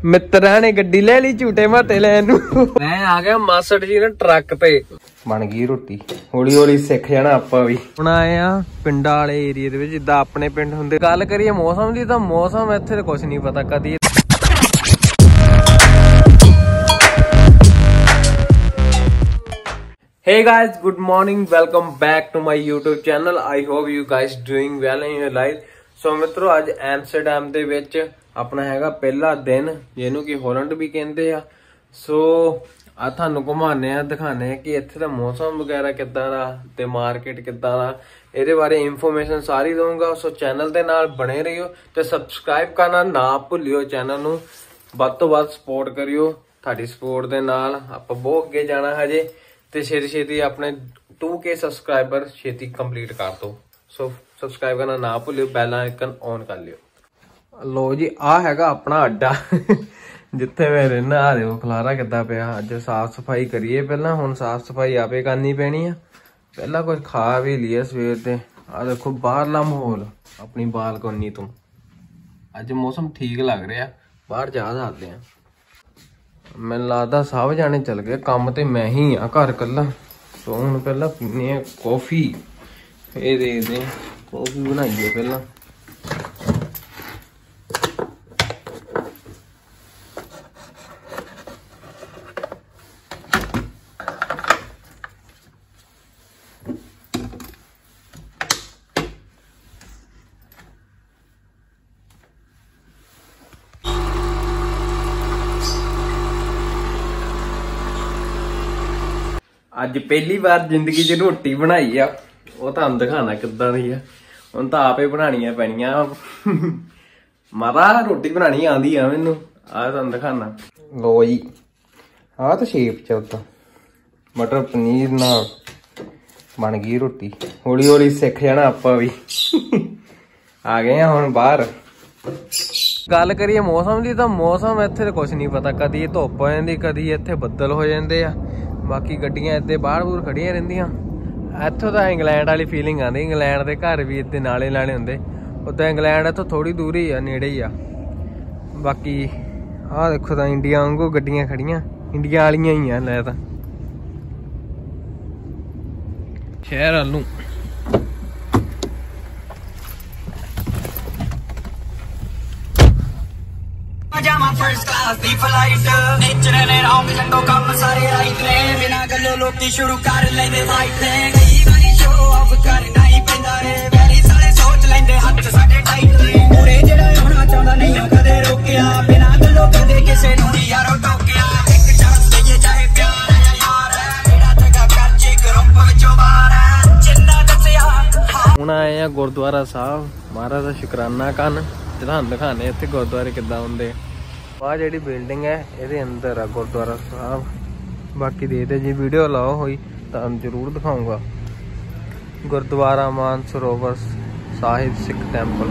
मित्रा ने गड्डी ले ली झूठे माटे लैन मैं आ गया मासड़ जी ने ट्रक पे बन गई रोटी हौली हौली सिख जाना आपां भी हुण आए आ पिंडां वाले एरिया दे विच जिद्दां अपने पिंड हुंदे गल करिए मौसम दी तां मौसम इत्थे कुछ नहीं पता कदी Hey guys, good morning, welcome back to my YouTube channel. I hope you guys doing well in your life. So मित्रों आज एम्स्टरडम दे विच अपना हैगा पहला दिन जिन्हों की हॉलैंड भी कहते हैं। सो आ थानू घुमाने दिखाने कि इत्थे दा मौसम वगैरह किद्दां दा ते मार्केट किद्दां दा इहदे बारे इंफॉर्मेशन सारी दूंगा। सो चैनल दे नाल बने रहियो ते सबसक्राइब करना ना भुल्लियो। चैनल नू वध तों वध सपोर्ट करियो। तुहाडी सपोर्ट दे नाल आपां बहुत अगे जाना हजे ते छेती छेती अपने 2K सबसक्राइबर छेती कंप्लीट कर दो। सो सबसक्राइब करना ना भूलियो, बैल आइकन ऑन कर लियो। लो जी आ हैगा अपना अड्डा जिथे मैं रहना। आ देखो खलारा किद्दां पिया। अज साफ सफाई करिए पहला, हुण साफ सफाई आपे करनी पैनी है। पहला कुछ खा भी लिया सवेर ते। आ देखो बाहरला माहौल अपनी बालकोनी तो अज मौसम ठीक लग रहा। बाहर जा सकते हैं। मैनूं लगदा सब जाने चल गए काम ते मैं ही आ घर कल्ला। सो हुण पहला पीने आ कॉफी। ये देखते हैं कॉफी बनाइए पहला। अज पहली बार जिंदगी च रोटी बनाई आ, वो तुहानू दिखाना किद्दां दी आ। हुण तां आपे बनाणियां पैणियां। माता रोटी बनानी आंदी आ मैनू। आ तुहानू दिखाना। लो जी आ तो शेप च उदा मटर पनीर नाल बन गई रोटी। हौली हौली सिख जाना आपां भी। आ गए आ हुण बाहर। गल करिए मौसम की तो मौसम इत्थे कुछ नहीं पता, कदी धुप हो जाती कदी इत्थे बदल हो जाते आ। बाकी गड्डियां इत्ते बाहर बूर खड़ियां रहिंदियां। इत्थों तां इंग्लैंड वाली फीलिंग आती। इंग्लैंड के घर भी इत्ते नाले नाले हुंदे। उद्दां इंग्लैंड इत्थों थोड़ी दूर ही आ, नेड़े ही आ। बाकी आ देखो तां इंडिया वांगू गड्डियां खड़ियां इंडिया वालियां ही आ। लै तां शहर वालू फर्स्ट क्लास दी फ्लाइट नेचर ने रॉन्ग जंगो कम सारे राइट ने बिना गल्लो लोकी शुरू कर लेंदे फाइट ने कई बारी शो ऑफ करना ही पैंदा रे वेरी सारे सोच लेंदे हत्थ साडे टाइट ने पूरे जेड़ा होना चाहंदा नहीं हो कदे रोकिया बिना गल्लो कदे किसे नूं नहीं यारो टोकिया एक चांस दईए चाहे प्यार है या यार है जेड़ा जगह कर चे ग्रुप विचों बाहर है जिंदा दसिया। हुण आए आ गुरुद्वारा साहब महाराज दा शुकराना करन। ते तुहानू दिखाने इत्थे गुरुद्वारे किद्दां हुंदे। आ जी बिल्डिंग है ये अंदर है गुरुद्वारा साहब। बाकी देखते जी वीडियो लाओ हुई तो जरूर दिखाऊंगा। गुरुद्वारा मानसरोवर साहिब सिख टेंपल।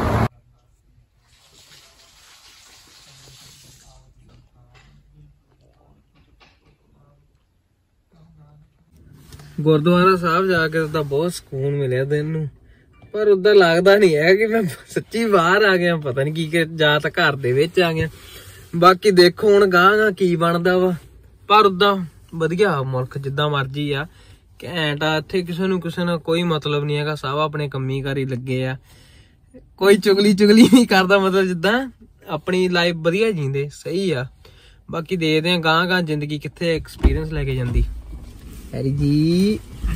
गुरुद्वारा साहब जाके तो बहुत सुकून मिले दिन नूं, पर उदा लगता नहीं है कि मैं सच्ची बाहर आ गया। पता नहीं की जा तो घर दे विच आ गया। बाकी देखो हुण गांह की बनदा वा, पर उदा वधिया मुल्क जिद्दां मर्जी आ घैंट आ। इत्थे किसे नूं कोई मतलब नहीं हैगा। सब अपने कम्मी कार ही लगे आ। कोई चुगली नहीं करदा, मतलब जिद्दां अपनी लाइफ वधिया जींदे सही आ। बाकी देखदे आ गांह जिंदगी कित्थे एक्सपीरियंस लैके जांदी। हैरी जी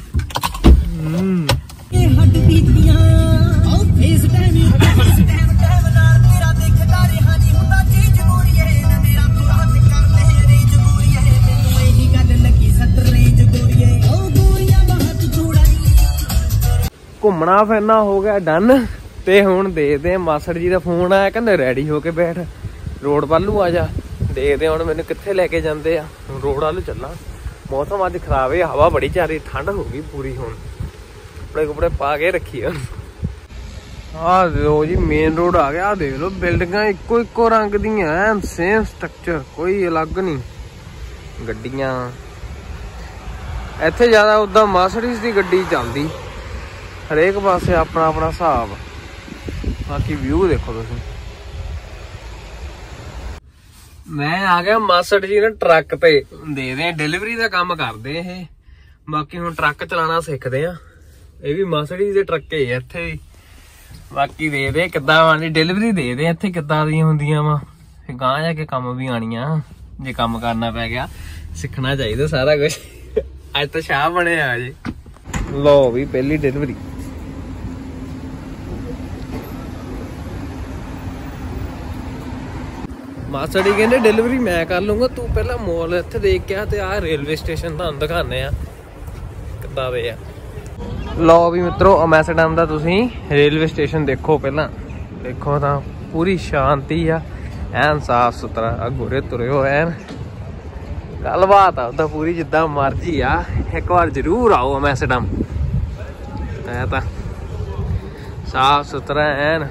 घूमना फिरना हो गया डन। ते हुण देखदे मासड़ जी दा फोन आया, कहंदे रेडी होके बैठ रोड वालू आ जा। देखदे हुण मैनूं कित्थे लैके जांदे आ। रोड वालू चलना। मौसम अज खराब है, हवा बड़ी चल रही, ठंड हो गई पूरी। हुण कपड़े कुपड़े पा के रखिए। आ लो जी मेन रोड आ गया। देख लो बिल्डिंगां इक्को रंग दियां सेम स्ट्रक्चर, कोई अलग नहीं। गड्डियां इत्थे ज्यादा उदा मर्सिडीज दी गड्डी चलदी। हरेक पासे अपना अपना हिसाब। बाकी व्यू देखो तुसीं। मैं आ गया मास्टर जी ने ट्रक पे दे दे डिलीवरी का काम करते ये बाकी हुण ट्रक चलाना सीखते हैं ये भी मास्टर जी दे ट्रक है इत्थे बाकी दे दे किद्दां आनी डिलीवरी दे दे इत्थे किद्दां दी हुंदियां वा फिर गांह जाके काम भी आनियां जे काम करना पै गया सीखना चाहिए सारा कुछ अज तो शाह बने आ जी लो भी पहली डिलीवरी मास्टर जी कहते डिलीवरी मैं कर लूंगा तू पहला मॉल इत्थे देख के आ ते आ रेलवे स्टेशन तुहानूं दिखाने आ किद्दां दे आ लो भी मित्रों एमएसडीएम दा तुसीं रेलवे स्टेशन देखो पहला देखो तां पूरी शांति आ एन साफ सुथरा आ गोरे तुरे हो एन गलबात आ उदा पूरी जिद्दां मर्जी आ एक बार जरूर आओ एमएसडीएम है तां साफ सुथरा एन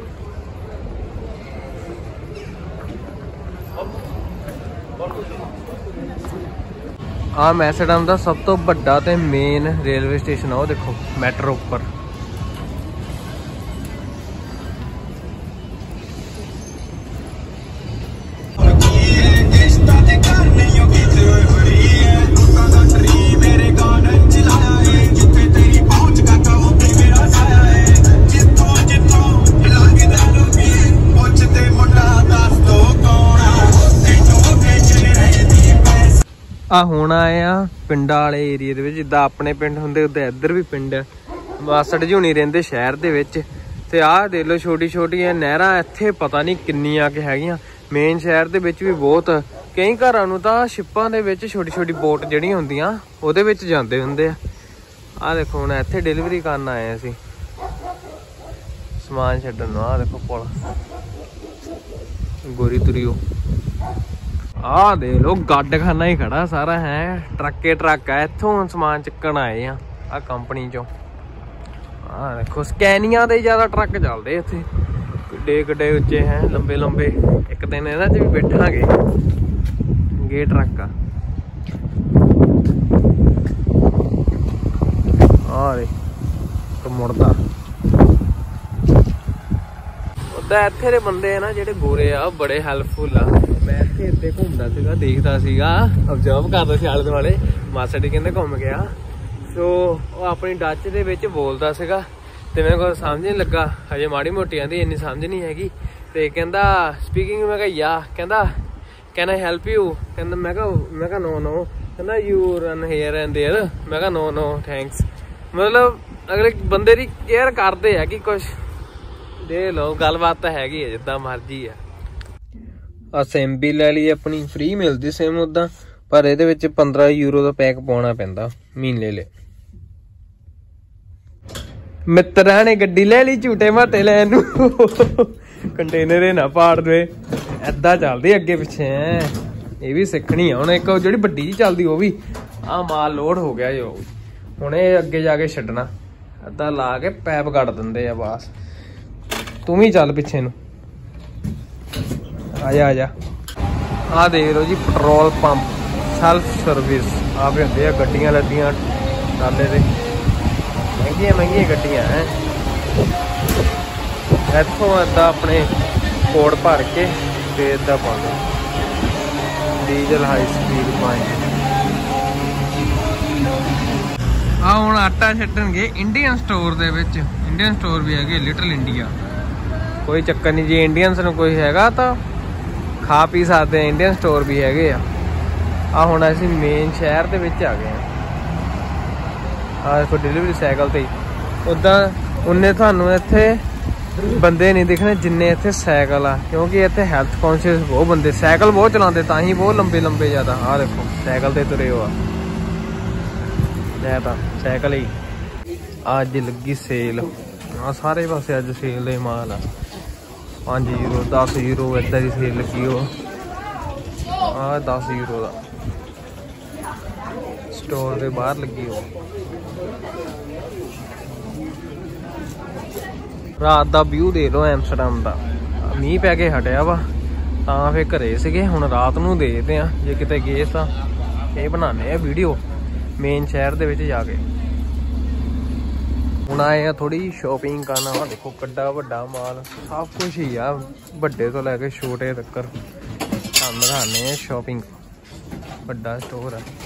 एमएसडीएम का सब तो बड़ा ते मेन रेलवे स्टेशन है देखो मैट्रो उपर ਹੁਣ ਆਏ ਆ ਪਿੰਡਾਂ ਵਾਲੇ ਏਰੀਏ ਦੇ ਵਿੱਚ ਜਿੱਦਾਂ ਆਪਣੇ ਪਿੰਡ ਹੁੰਦੇ ਉਦਾਂ ਇੱਧਰ ਵੀ ਪਿੰਡ ਆ ਮਾਸੜ ਜੀ ਹੁਣੀ ਰਹਿੰਦੇ ਸ਼ਹਿਰ ਦੇ ਵਿੱਚ ਤੇ ਆਹ ਦੇਖ ਲਓ ਛੋਟੀ ਛੋਟੀਆਂ ਨਹਿਰਾਂ ਇੱਥੇ ਪਤਾ ਨਹੀਂ ਕਿੰਨੀਆਂ ਕਿ ਹੈਗੀਆਂ ਮੇਨ ਸ਼ਹਿਰ ਦੇ ਵਿੱਚ ਵੀ ਬਹੁਤ ਕਈ ਘਰਾਂ ਨੂੰ ਤਾਂ ਸ਼ਿਪਾਂ ਦੇ ਵਿੱਚ ਛੋਟੀ ਛੋਟੀ ਬੋਟ ਜਿਹੜੀਆਂ ਹੁੰਦੀਆਂ ਉਹਦੇ ਵਿੱਚ ਜਾਂਦੇ ਹੁੰਦੇ ਆ ਆਹ ਦੇਖੋ ਹੁਣ ਇੱਥੇ ਡਿਲੀਵਰੀ ਕਰਨ ਆਏ ਅਸੀਂ ਸਮਾਨ ਛੱਡਣ ਨੂੰ ਆਹ ਦੇਖੋ ਪੁਲ ਗੋਰੀ ਤੁਰਿਓ आ दे लो गड्ड खाना ही खड़ा सारा है ट्रक है इत्थों समान चुकन आए आ कंपनी चो आ देखो स्कैनिया दे ज्यादा ट्रक चलते इत्थे किड्डे किड्डे उच्चे हैं लंबे लंबे एक दिन इहदे च भी बैठांगे गे ट्रक आ रे मुड़दा ਇੱਥੇ ਦੇ ਬੰਦੇ ਆ ਨਾ ਜਿਹੜੇ ਗੋਰੇ ਆ ਬੜੇ ਹੈਲਪਫੁਲ ਆ ਮੈਂ ਇੱਥੇ ਇੱਥੇ ਘੁੰਮਦਾ ਸੀਗਾ ਦੇਖਦਾ ਸੀਗਾ ਅਬਜ਼ਰਵ ਕਰਦਾ ਸੀ ਆਲੇ ਦੁਆਲੇ ਮਾਸੜ ਜੀ ਕਹਿੰਦੇ ਘੁੰਮ ਗਿਆ ਸੋ ਉਹ ਆਪਣੀ ਡੱਚ ਦੇ ਵਿੱਚ ਬੋਲਦਾ ਸੀਗਾ ਤੇ ਮੈਨੂੰ ਕੋਈ ਸਮਝ ਨਹੀਂ ਲੱਗਾ ਹਜੇ ਮਾੜੀ ਮੋਟੀ ਆਂਦੀ ਇੰਨੀ ਸਮਝ ਨਹੀਂ ਹੈਗੀ ਤੇ ਕਹਿੰਦਾ ਸਪੀਕਿੰਗ ਮੈਂ ਕਿਹਾ ਯਾ ਕਹਿੰਦਾ ਕੈਨ ਆਈ ਹੈਲਪ ਯੂ ਕਹਿੰਦਾ ਮੈਂ ਕਿਹਾ ਨੋ ਕਹਿੰਦਾ you run here and there ਮੈਂ ਕਿਹਾ ਨੋ ਥੈਂਕਸ ਮਤਲਬ ਅਗਲੇ ਬੰਦੇ ਦੀ ਕੇਅਰ ਕਰਦੇ ਆ ਕਿ ਕੁਛ ਦੇ ਲੋ ਗੱਲਬਾਤ ਤਾਂ ਹੈਗੀ ਹੈ ਜਿੱਦਾਂ ਮਰਜੀ ਆ ਆ ਸਿਮ ਵੀ ਲੈ ਲਈ ਆਪਣੀ ਫ੍ਰੀ ਮਿਲਦੀ ਸਿਮ ਉਦਾਂ ਪਰ ਇਹਦੇ ਵਿੱਚ 15 ਯੂਰੋ ਦਾ ਪੈਕ ਪਾਉਣਾ ਪੈਂਦਾ ਮਹੀਨੇ ਲਈ ਮਿੱਤਰਾਂ ਨੇ ਗੱਡੀ ਲੈ ਲਈ ਝੂਟੇ ਮਾਟੇ ਲੈਣ ਨੂੰ ਕੰਟੇਨਰ ਇਹ ਨਾ ਪਾੜ ਦੇ ਏਦਾਂ ਚੱਲਦੇ ਅੱਗੇ ਪਿੱਛੇ ਇਹ ਵੀ ਸਿੱਖਣੀ ਆ ਹੁਣ ਇੱਕ ਜਿਹੜੀ ਵੱਡੀ ਜੀ ਚੱਲਦੀ ਉਹ ਵੀ ਆ ਮਾਲ ਲੋਡ ਹੋ ਗਿਆ ਜੋ ਹੁਣ ਇਹ ਅੱਗੇ ਜਾ ਕੇ ਛੱਡਣਾ ਏਦਾਂ ਲਾ ਕੇ ਪੈਪ ਕੱਢ ਦਿੰਦੇ ਆ ਬਸ तू ही चल पिछे नू आजा आ देख लो जी पेट्रोल पंप सैल्फ सर्विस आप होंगे गड्डियां लद्दियां डाले दे महंगिया गड्डियां हैं इत्थों इदा अपने कोड भर के ते इदा पाते डीजल हाई स्पीड पाएंगे आ हुण आटा छड्डणगे इंडियन स्टोर दे विच इंडियन स्टोर भी है लिटिल इंडिया कोई चक्कर नहीं जी इंडियंस नूं कोई हैगा तो खा पी सकते हैं इंडियन स्टोर भी हैगे आ हुण असीं मेन शहर दे विच आ गए आ देखो डिलीवरी साइकिल ते उदां उन्ने तुहानूं इत्थे बंदे नहीं दिखने जिन्ने इत्थे साइकिल आ क्योंकि इत्थे हैल्थ कॉन्शियस बहुत बंदे साइकिल बहुत चलाते तां ही बहुत लंबे लंबे ज़्यादा आ देखो साइकिल ते तुरे हो आ साइकिल ही अज लगी सेल आ सारे पासे अज सेल दे माल आ 5 यूरो 10 यूरो इदा की सेल लगी हो आ 10 यूरो का स्टोर के बाहर लगी हो रात का व्यू दे लो एमस्टरडम का मीह पै के हटिया वा तां फिर घरे सीगे हुण रात नूं देखते हैं जे किते गए तां ये बनाने वीडियो मेन शहर दे विच जाके हुण आए आ थोड़ी शॉपिंग करना वा देखो कड्डा वड्डा माल सब कुछ ही आ बड़े तो लैके छोटे तक हम दिखाने शॉपिंग बड़ा स्टोर है।